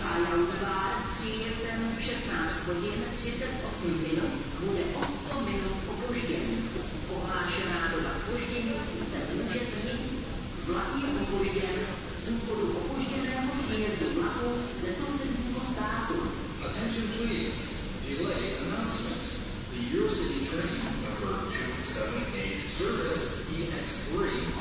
Jaudová s příjezdem v 16 hodin 38 minut bude o 100 minut opožděn. Ohlášená doba zpoždění se může změnit. Vlak je opožděn z důvodu opožděného příjezdu vlaku ze sousedního státu. Attention please. Delay announcement. The Eurocity train number 278 service EX3